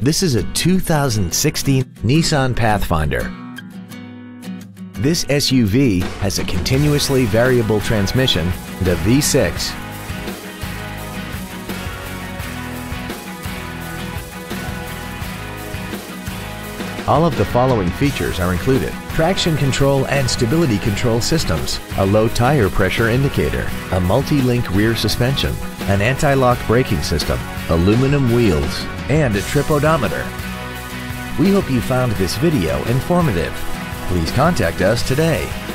This is a 2016 Nissan Pathfinder. This SUV has a continuously variable transmission and a V6. All of the following features are included: traction control and stability control systems, a low tire pressure indicator, a multi-link rear suspension, an anti-lock braking system, aluminum wheels, and a trip odometer. We hope you found this video informative. Please contact us today.